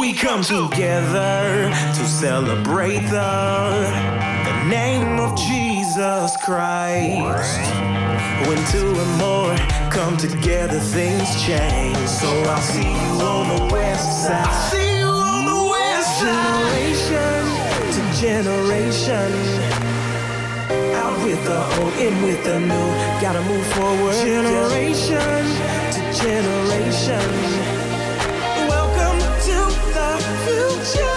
We come together to celebrate the name of Jesus Christ. When two or more come together, things change. So I'll see you on the west side. I'll see you on the west side. Generation to generation. Out with the old, in with the new. Gotta move forward. Generation to generation. Welcome to the future.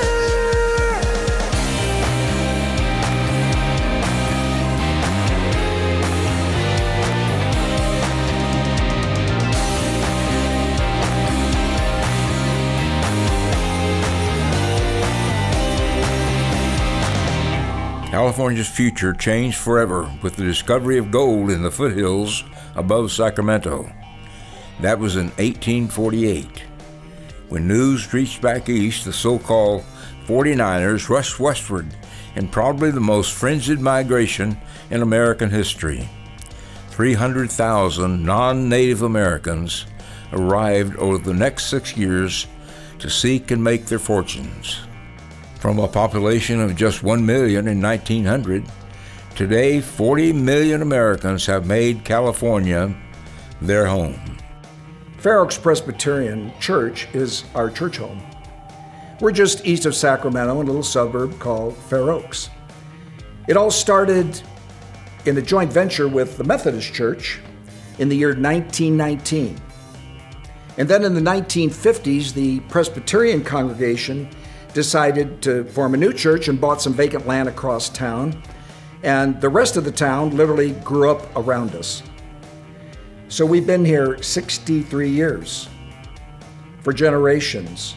California's future changed forever with the discovery of gold in the foothills above Sacramento. That was in 1848. When news reached back east, the so-called 49ers rushed westward in probably the most frenzied migration in American history. 300,000 non-Native Americans arrived over the next 6 years to seek and make their fortunes. From a population of just 1 million in 1900, today 40 million Americans have made California their home. Fair Oaks Presbyterian Church is our church home. We're just east of Sacramento in a little suburb called Fair Oaks. It all started in a joint venture with the Methodist Church in the year 1919. And then in the 1950s, the Presbyterian congregation decided to form a new church and bought some vacant land across town. And the rest of the town literally grew up around us. So we've been here 63 years, for generations.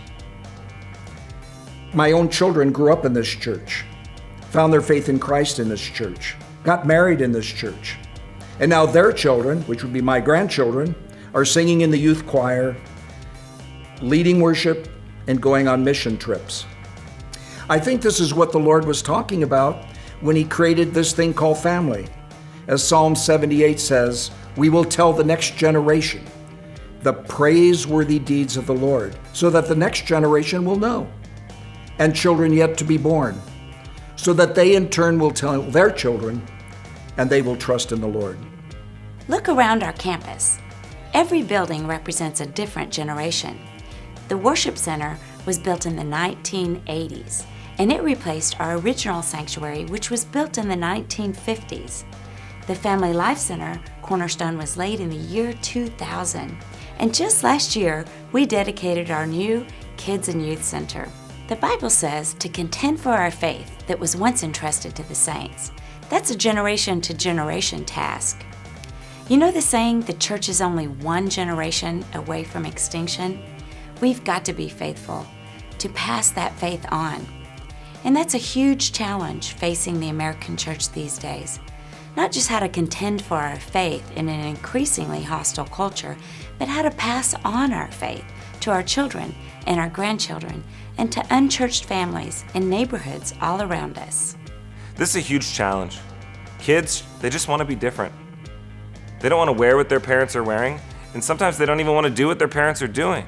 My own children grew up in this church, found their faith in Christ in this church, got married in this church. And now their children, which would be my grandchildren, are singing in the youth choir, leading worship, and going on mission trips. I think this is what the Lord was talking about when He created this thing called family. As Psalm 78 says, we will tell the next generation the praiseworthy deeds of the Lord, so that the next generation will know, and children yet to be born, so that they in turn will tell their children, and they will trust in the Lord. Look around our campus. Every building represents a different generation. The Worship Center was built in the 1980s, and it replaced our original sanctuary, which was built in the 1950s. The Family Life Center cornerstone was laid in the year 2000, and just last year, we dedicated our new Kids and Youth Center. The Bible says to contend for our faith that was once entrusted to the saints. That's a generation-to-generation task. You know the saying, the church is only one generation away from extinction? We've got to be faithful to pass that faith on. And that's a huge challenge facing the American church these days. Not just how to contend for our faith in an increasingly hostile culture, but how to pass on our faith to our children and our grandchildren and to unchurched families and neighborhoods all around us. This is a huge challenge. Kids, they just want to be different. They don't want to wear what their parents are wearing, and sometimes they don't even want to do what their parents are doing.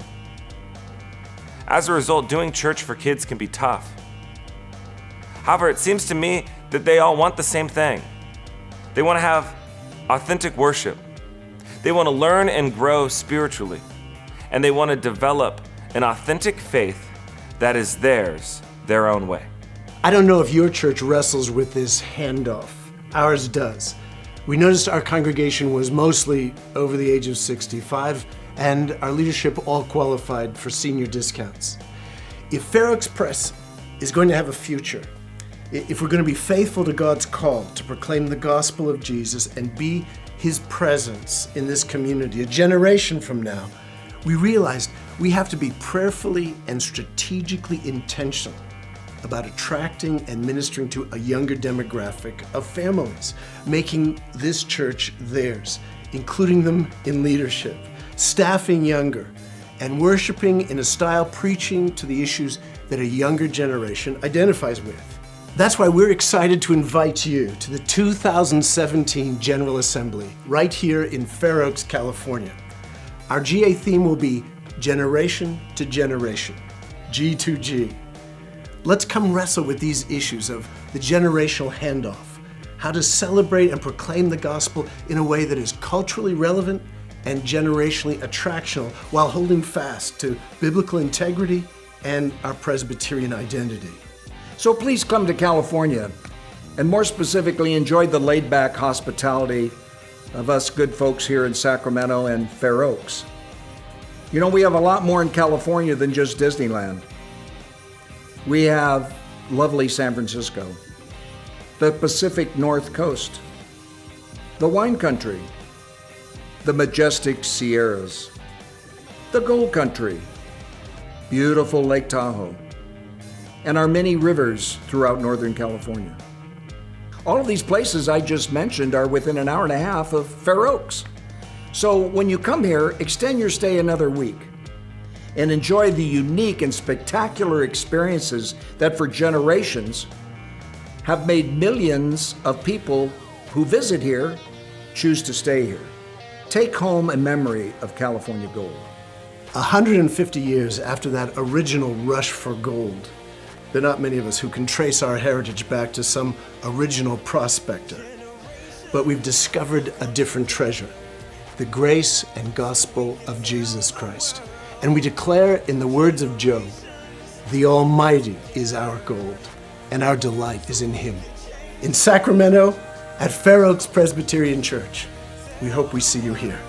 As a result, doing church for kids can be tough. However, it seems to me that they all want the same thing. They want to have authentic worship. They want to learn and grow spiritually. And they want to develop an authentic faith that is theirs, their own way. I don't know if your church wrestles with this handoff. Ours does. We noticed our congregation was mostly over the age of 65, and our leadership all qualified for senior discounts. If Fair Oaks Press is going to have a future, if we're going to be faithful to God's call to proclaim the gospel of Jesus and be His presence in this community a generation from now, we realized we have to be prayerfully and strategically intentional about attracting and ministering to a younger demographic of families, making this church theirs, including them in leadership, staffing younger, and worshiping in a style preaching to the issues that a younger generation identifies with. That's why we're excited to invite you to the 2017 General Assembly right here in Fair Oaks, California. Our GA theme will be Generation to Generation. G2G. Let's come wrestle with these issues of the generational handoff, how to celebrate and proclaim the gospel in a way that is culturally relevant and generationally attractional while holding fast to biblical integrity and our Presbyterian identity. So please come to California, and more specifically, enjoy the laid-back hospitality of us good folks here in Sacramento and Fair Oaks. You know, we have a lot more in California than just Disneyland. We have lovely San Francisco, the Pacific North Coast, the wine country, the majestic Sierras, the gold country, beautiful Lake Tahoe, and our many rivers throughout Northern California. All of these places I just mentioned are within an hour and a half of Fair Oaks. So when you come here, extend your stay another week and enjoy the unique and spectacular experiences that for generations have made millions of people who visit here choose to stay here. Take home a memory of California gold. 150 years after that original rush for gold, there are not many of us who can trace our heritage back to some original prospector. But we've discovered a different treasure, the grace and gospel of Jesus Christ. And we declare in the words of Job, the Almighty is our gold, and our delight is in Him. In Sacramento, at Fair Oaks Presbyterian Church, we hope we see you here.